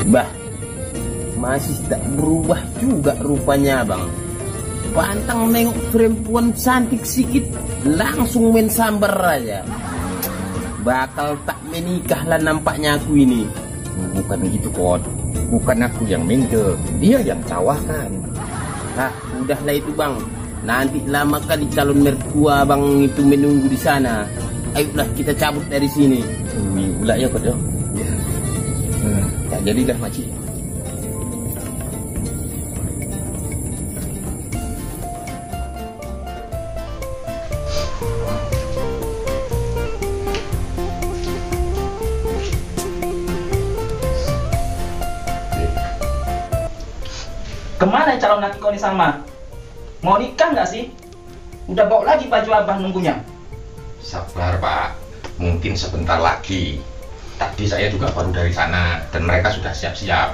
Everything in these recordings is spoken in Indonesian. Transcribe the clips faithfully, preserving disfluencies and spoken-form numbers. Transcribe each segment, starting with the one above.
Bah, masih tak berubah juga rupanya bang. Pantang nengok perempuan cantik sikit, langsung main sambar aja. Bakal tak menikah lah nampaknya aku ini. Bukan gitu Kot, bukan aku yang minta, dia yang tawarkan. Ah, udahlah itu bang. Nanti lama kali calon mertua bang itu menunggu di sana. Ayolah kita cabut dari sini. Ini ulah ya Kot ya. Hmm, tak jadilah makcik. Kemana calon laki kau ini Salma? Mau nikah nggak sih? Udah bawa lagi baju abah nunggunya. Sabar Pak, mungkin sebentar lagi. Tadi saya juga baru dari sana dan mereka sudah siap-siap.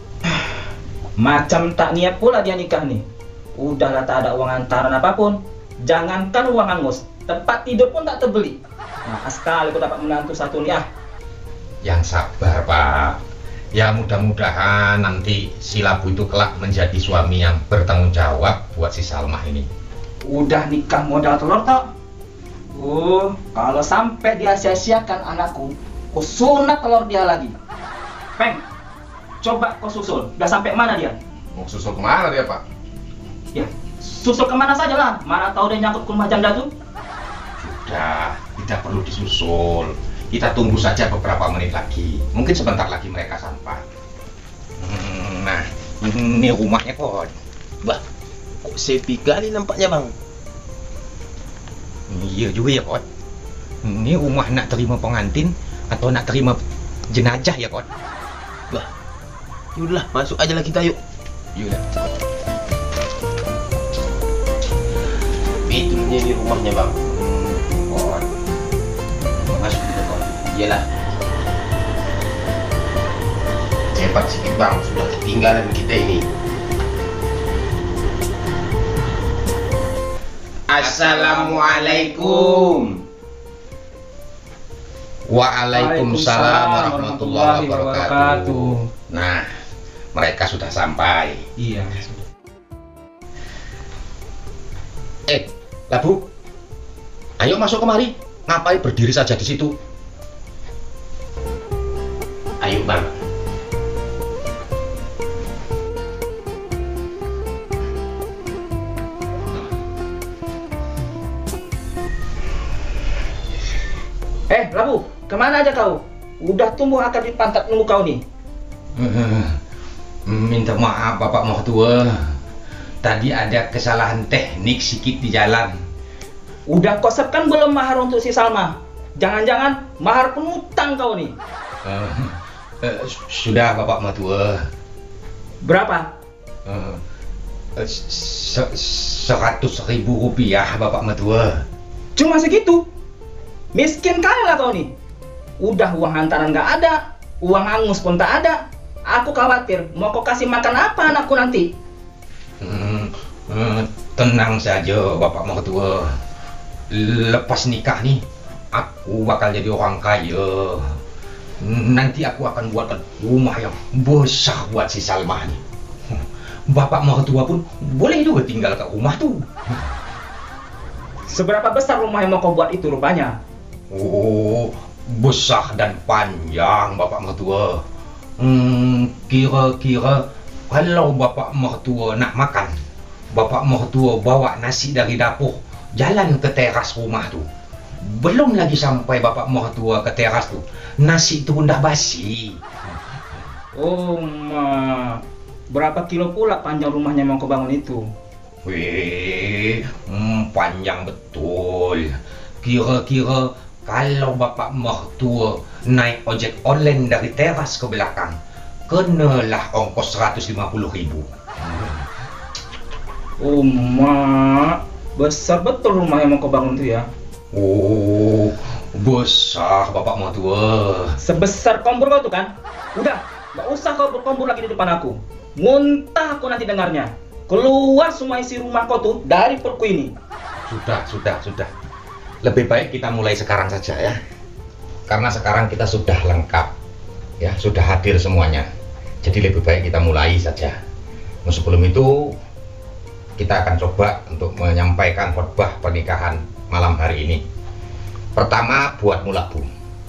Macam tak niat pula dia nikah nih. Udahlah tak ada uang antaran apapun. Jangankan uang angus, tempat tidur pun tak terbeli. Nah, sekali kau dapat menantu satu nih ah. Yang sabar Pak. Ya mudah-mudahan nanti si Labu itu kelak menjadi suami yang bertanggung jawab buat si Salmah ini. Udah nikah modal telur tak? Oh, kalau sampai dia sia-siakan anakku, kau sunat telur dia lagi. Peng, coba kau susul. Udah sampai mana dia? Mau susul kemana dia Pak? Ya, susul kemana saja lah. Mana tahu dia nyangkut ke rumah janda tuh? Sudah, tidak perlu disusul. Kita tunggu saja beberapa menit lagi. Mungkin sebentar lagi mereka sampai. Hmm, nah, ini rumahnya Kot. Bah, kok sepi kali nampaknya bang. Iya juga ya Kot. Ini rumah nak terima pengantin atau nak terima jenazah ya Kot? Bah, yaudah masuk aja lah kita yuk. Yaudah. Betulnya ini rumahnya bang. Hmm, Kot. Masuk juga Kot. Iyalah. Cepat sikit bang, sudah ketinggalan kita ini. Assalamualaikum. Waalaikumsalam warahmatullahi wabarakatuh. Nah, mereka sudah sampai. Iya. Eh, Labu, ayo masuk kemari. Ngapain berdiri saja di situ? Ayo bang. Eh, Labu, kemana aja kau? Udah tumbuh akar di pantat nunggu kau nih. Minta maaf Bapak Mertua. Tadi ada kesalahan teknik sedikit di jalan. Udah kau siapkan belum mahar untuk si Salma? Jangan-jangan mahar penutang kau nih. Uh, uh, sudah Bapak Mertua. Berapa? Uh, Seratus ribu rupiah Bapak Mertua. Cuma segitu? Miskin kali lah kau nih. Udah uang hantaran nggak ada, uang hangus pun tak ada. Aku khawatir mau kau kasih makan apa anakku nanti. Hmm, hmm, tenang saja Bapak Mertua. Lepas nikah nih, aku bakal jadi orang kaya. Nanti aku akan buatkan rumah yang besar buat si Salma nih. Bapak Mertua pun boleh juga tinggal ke rumah tuh. Seberapa besar rumah yang mau kau buat itu rupanya? Oh, besar dan panjang Bapak Mertua. Hmm, kira-kira kalau Bapak Mertua nak makan, Bapak Mertua bawa nasi dari dapur, jalan ke teras rumah tuh. Belum lagi sampai Bapak Mertua ke teras tuh, nasi itu udah basi. Oh, ma. Berapa kilo pula panjang rumahnya yang mau kau bangun itu? Wih, hmm, panjang betul. Kira-kira kalau Bapak Mertua naik ojek online dari teras ke belakang, kenalah ongkos seratus lima puluh ribu. Oh, ma. Besar betul rumah yang mau kau bangun tuh ya? Oh, besar Bapak Mertua. Sebesar kompor kau tuh kan? Udah, gak usah kau berkompor lagi di depan aku. Muntah aku nanti dengarnya. Keluar semua isi rumah kau tuh dari perutku ini. Sudah, sudah, sudah. Lebih baik kita mulai sekarang saja ya. Karena sekarang kita sudah lengkap. Ya, sudah hadir semuanya. Jadi lebih baik kita mulai saja. Nah, sebelum itu kita akan coba untuk menyampaikan khotbah pernikahan malam hari ini. Pertama, buatmu Labu,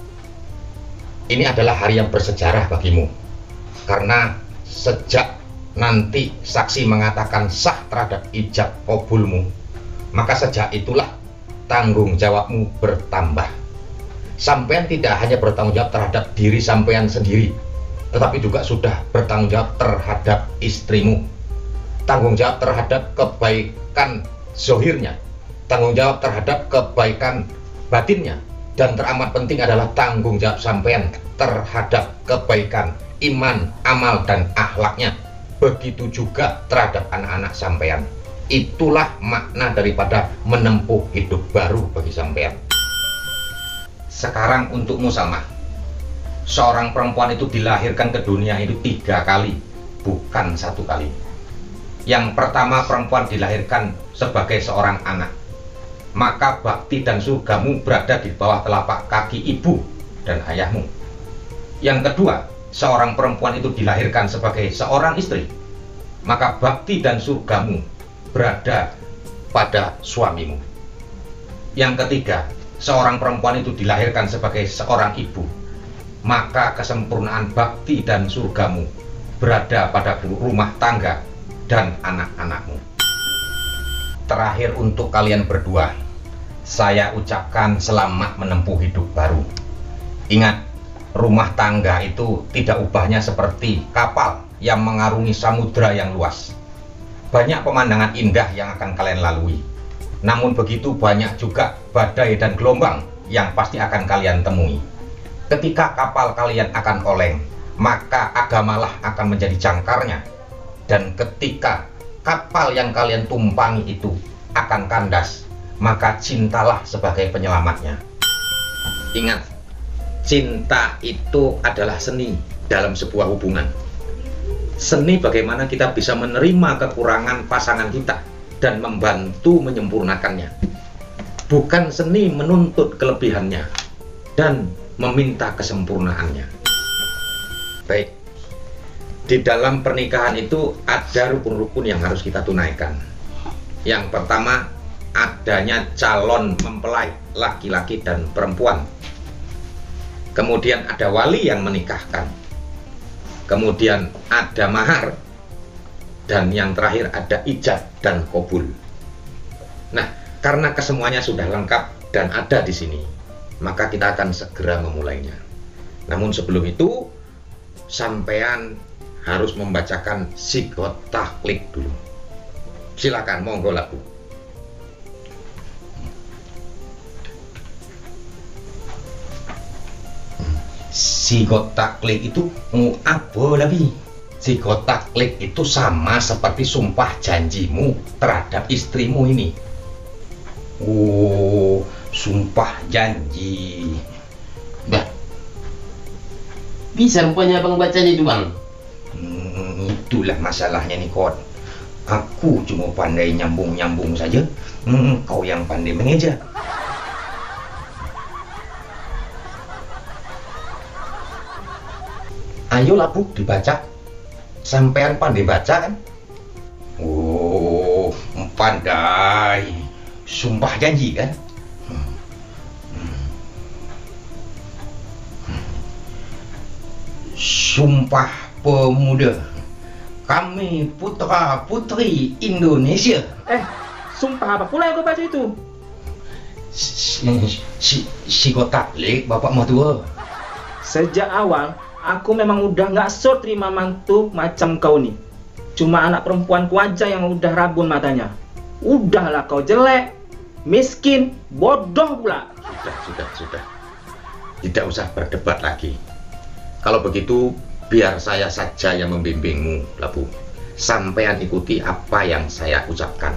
ini adalah hari yang bersejarah bagimu, karena sejak nanti saksi mengatakan sah terhadap ijab kabulmu, maka sejak itulah tanggung jawabmu bertambah. Sampean tidak hanya bertanggung jawab terhadap diri sampean sendiri, tetapi juga sudah bertanggung jawab terhadap istrimu, tanggung jawab terhadap kebaikan zohirnya, tanggung jawab terhadap kebaikan batinnya, dan teramat penting adalah tanggung jawab sampean terhadap kebaikan iman, amal, dan akhlaknya. Begitu juga terhadap anak-anak sampean. Itulah makna daripada menempuh hidup baru bagi sampean. Sekarang untukmu Salma, seorang perempuan itu dilahirkan ke dunia itu tiga kali, bukan satu kali. Yang pertama, perempuan dilahirkan sebagai seorang anak, maka bakti dan surgamu berada di bawah telapak kaki ibu dan ayahmu. Yang kedua, seorang perempuan itu dilahirkan sebagai seorang istri, maka bakti dan surgamu berada pada suamimu. Yang ketiga, seorang perempuan itu dilahirkan sebagai seorang ibu, maka kesempurnaan bakti dan surgamu berada pada rumah tangga dan anak-anakmu. Terakhir, untuk kalian berdua, saya ucapkan selamat menempuh hidup baru. Ingat, rumah tangga itu tidak ubahnya seperti kapal yang mengarungi samudra yang luas. Banyak pemandangan indah yang akan kalian lalui, namun begitu banyak juga badai dan gelombang yang pasti akan kalian temui. Ketika kapal kalian akan oleng, maka agamalah akan menjadi jangkarnya. Dan ketika kapal yang kalian tumpangi itu akan kandas, maka cintalah sebagai penyelamatnya. Ingat, cinta itu adalah seni dalam sebuah hubungan. Seni bagaimana kita bisa menerima kekurangan pasangan kita dan membantu menyempurnakannya. Bukan seni menuntut kelebihannya dan meminta kesempurnaannya. Baik, di dalam pernikahan itu ada rukun-rukun yang harus kita tunaikan. Yang pertama, adanya calon mempelai laki-laki dan perempuan. Kemudian ada wali yang menikahkan. Kemudian ada mahar. Dan yang terakhir ada ijab dan kabul. Nah, karena kesemuanya sudah lengkap dan ada di sini, maka kita akan segera memulainya. Namun sebelum itu, sampean harus membacakan sigot taklid dulu. Silakan, monggo Labu. Sigot taklid itu mau apa lagi? Sigot taklid itu sama seperti sumpah janjimu terhadap istrimu ini. Oh, sumpah janji. Bah, bisa rupanya abang bacanya itu bang. Hmm, itulah masalahnya nih Kot. Aku cuma pandai nyambung-nyambung saja. Hmm, kau yang pandai mengeja. Ayo Labu, dibaca. Sampean pandai baca kan? Oh, pandai. Sumpah janji kan? Sumpah Pemuda, kami putra putri Indonesia. Eh, sumpah apa pula yang kau baca itu? Si, si, si taklid bapak mertua. Sejak awal aku memang udah nggak sur terima mantu macam kau nih. Cuma anak perempuanku aja yang udah rabun matanya. Udahlah kau jelek, miskin, bodoh pula. Sudah, sudah, sudah. Tidak usah berdebat lagi. Kalau begitu, biar saya saja yang membimbingmu, Labu. Sampean ikuti apa yang saya ucapkan.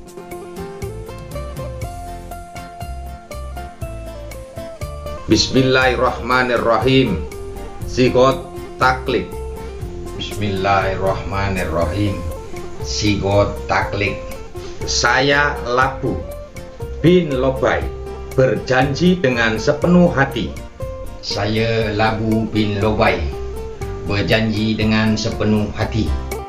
Bismillahirrahmanirrahim. Sigot taklid. Bismillahirrahmanirrahim. Sigot taklid. Saya Labu bin Lobai berjanji dengan sepenuh hati. Saya Labu bin Lobai berjanji dengan sepenuh hati.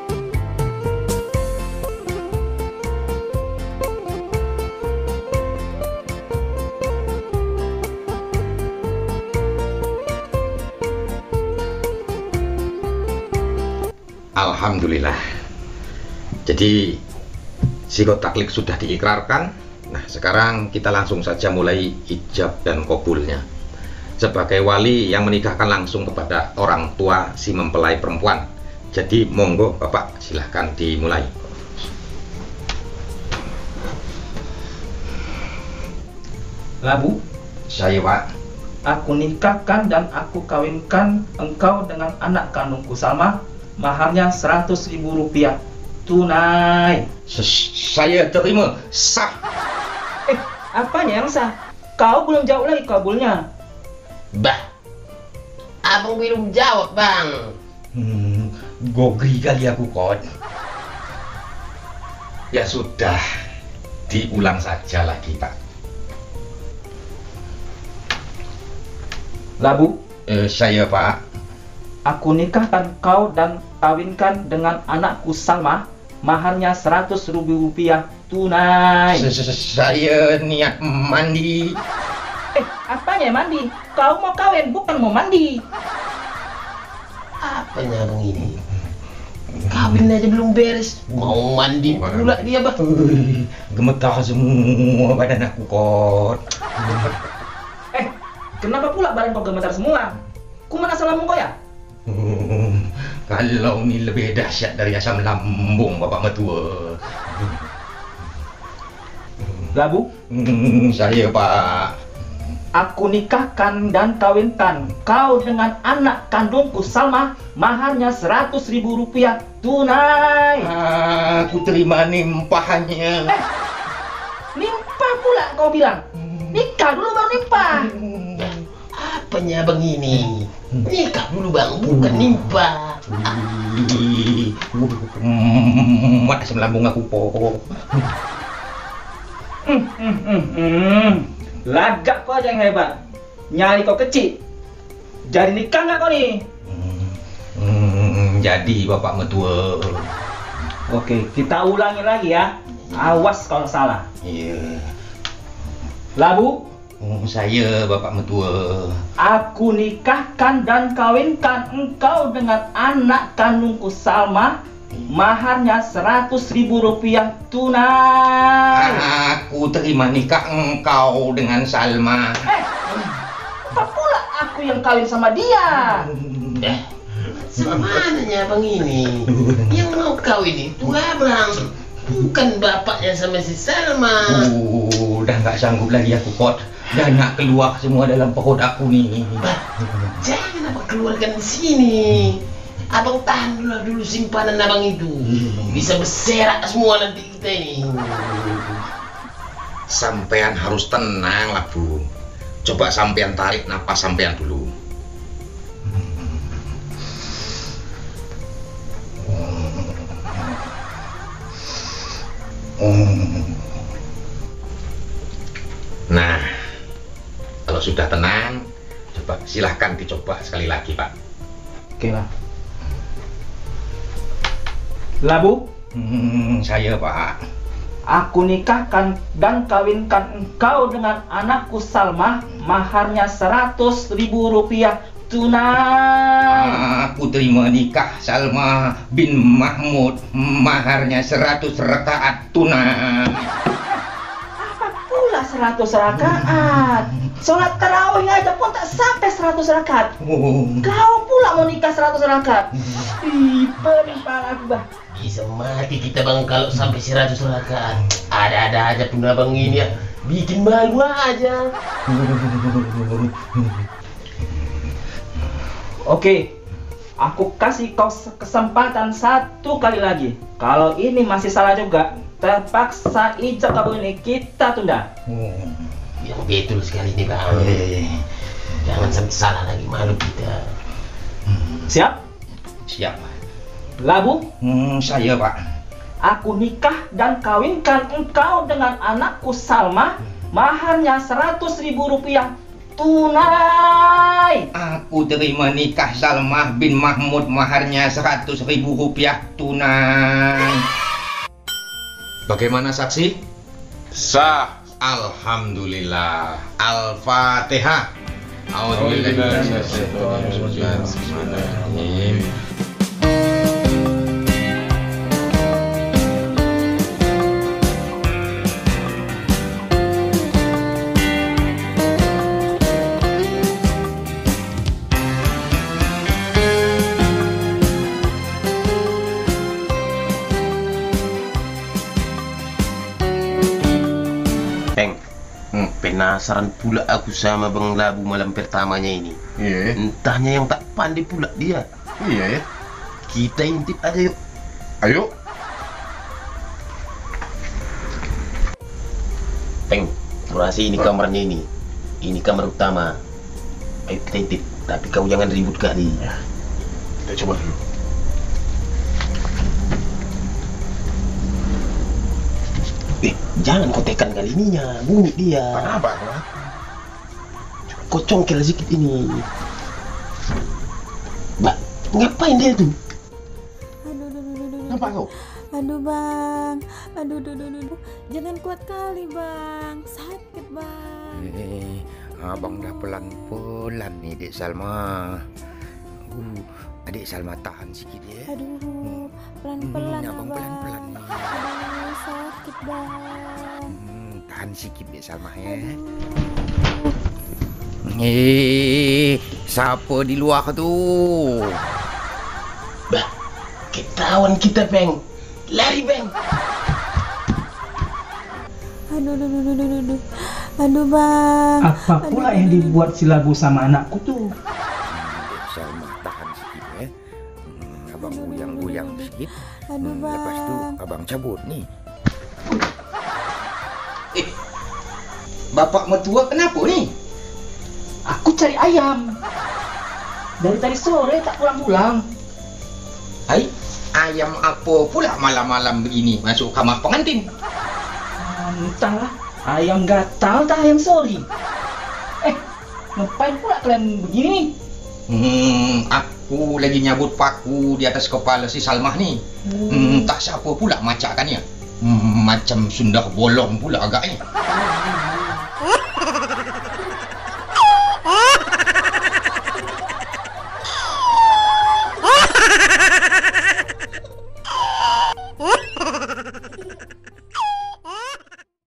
Alhamdulillah. Jadi sikot taklik sudah diikrarkan. Nah, sekarang kita langsung saja mulai ijab dan kabulnya. Sebagai wali yang menikahkan langsung kepada orang tua si mempelai perempuan. Jadi monggo Bapak, silahkan dimulai. Labu, Saya Pak. aku nikahkan dan aku kawinkan engkau dengan anak kandungku Salma. Maharnya seratus ribu rupiah tunai. Saya terima, sah. Eh, apanya yang sah? Kau belum jawab lagi kabulnya. Bah, abang belum jawab bang. Hmm, gogri kali aku kot. Ya sudah, diulang saja lagi Pak. Labu, Eh, saya Pak. aku nikahkan kau dan kawinkan dengan anakku Salma. Maharnya seratus ribu rupiah tunai. Saya niat mandi. Eh, apanya mandi? Kau mau kawin, bukan mau mandi. Apanya abang ini? Kawin aja belum beres, mau mandi pula dia bang. Wih, gemetar semua badan aku kot. Eh, kenapa pula badan kau gemetar semua? Kuman asal lambung kau ya? Hmm, kalau ini lebih dahsyat dari asam lambung Bapak Mertua. Labu, Hmm, saya Pak. aku nikahkan dan kawinkan kau dengan anak kandungku Salma. Maharnya seratus ribu rupiah tunai. Aku terima nimpahnya. Eh, nimpah pula kau bilang. Nikah dulu baru nimpah. Apanya abang ini? Nikah dulu bang, bukan nimpa. Wih, hmm, asam lambung aku pokok. Hmm, hmm, hmm, hmm. Lagak kau aja yang hebat. Nyari kau kecil. Jadi nikah nggak kau nih? Hmm, jadi Bapak Mertua. Oke, kita ulangi lagi ya. Awas kalau salah. Iya. Labu, Hmm, saya Bapak Mertua. aku nikahkan dan kawinkan engkau dengan anak kandungku Salma. Maharnya seratus ribu rupiah tunai. Aku terima nikah engkau dengan Salma. Eh, apa pula aku yang kawin sama dia? Eh, semananya abang ini? Yang mau kawin itu abang, bukan bapaknya sama si Salma. Uh, udah nggak sanggup lagi aku kot. Dan nak keluar semua dalam perut aku nih. Bah, jangan abang keluarkan di sini. Abang tahan dulu dulu simpanan abang itu. Bisa berserak semua nanti kita ini. Sampean harus tenang lah Bu. Coba sampean tarik napas sampean dulu. Nah, kalau sudah tenang, coba silahkan dicoba sekali lagi Pak. Oke lah. Labu, Hmm, saya Pak. aku nikahkan dan kawinkan engkau dengan anakku Salma. Maharnya seratus ribu rupiah tunai. Aku terima nikah Salma bin Mahmud. Maharnya seratus rakaat tunai. Apa pula seratus rakaat? Sholat tarawih aja pun tak sampai seratus rakaat. Oh. Kau pula mau nikah seratus rakaat? Ih, perimpal aku bah. Bisa mati kita bang kalau sampai seratus rakaat. Ada-ada aja pun abang ini ya. Bikin malu aja. Oke, aku kasih kau kesempatan satu kali lagi. Kalau ini masih salah juga, terpaksa ijab kabul ini kita tunda. Oh. Yang betul sekali nih bang. Eh, Jangan sampai salah lagi, malu kita. Siap? siap. Labu, Hmm, saya Pak. aku nikah dan kawinkan engkau dengan anakku Salma. Maharnya seratus ribu rupiah tunai. Aku terima nikah Salmah bin Mahmud, maharnya seratus ribu rupiah tunai. Bagaimana saksi? Sah. Alhamdulillah. Al-Fatihah. Bismillahirrahmanirrahim. Peng, hmm, penasaran pula aku sama Bang Labu malam pertamanya ini. Iya. Entahnya yang tak pandai pula dia. Iya ya. Kita intip aja yuk. Ayo. Peng, kurasa ini kamarnya ini. Ini kamar utama. Ayo kita intip. Tapi kau jangan ribut kali. Kita coba dulu. Eh, jangan kau tekan kali ininya. Bunyi dia. Kenapa? Kenapa? Kau congkel sedikit ini. Mbak, ngapain dia tuh? Aduh, aduh, aduh, aduh, aduh. Kenapa kau? Aduh bang, aduh, aduh, aduh, aduh. Jangan kuat kali bang, sakit bang. Eh, abang dah pelan-pelan nih Dek Salma. Uh, adik Salma tahan sikit ya. Aduh, pelan-pelan Hmm, abang. abang pelan-pelan nih. Aduh, sakit bang. Hmm, tahan sikit Dek Salma ya. Aduh. Eh, siapa di luar tu? Bah, ketahuan kita, Peng. Lari, Peng. Aduh, aduh, aduh, aduh, aduh, aduh. Aduh bang. Apa pula yang dibuat si Labu sama anakku tuh? Dek Salma tahan sikit ya. Hmm, abang goyang-goyang sikit. Aduh Hmm, bang. lepas tu abang cabut nih. Eh, bapak mertua kenapa ni? Aku cari ayam. Dari tadi sore tak pulang-pulang. Hai, ayam apa pula malam-malam begini masuk kamar pengantin? Ah, entahlah, ayam gatal tak ayam sori. Eh, ngapain pula kalian begini? Hmm, aku lagi nyabut paku di atas kepala si Salmah ni. Hmm, tak siapa pula macakannya. Hmm, macam sundar bolong pula agaknya.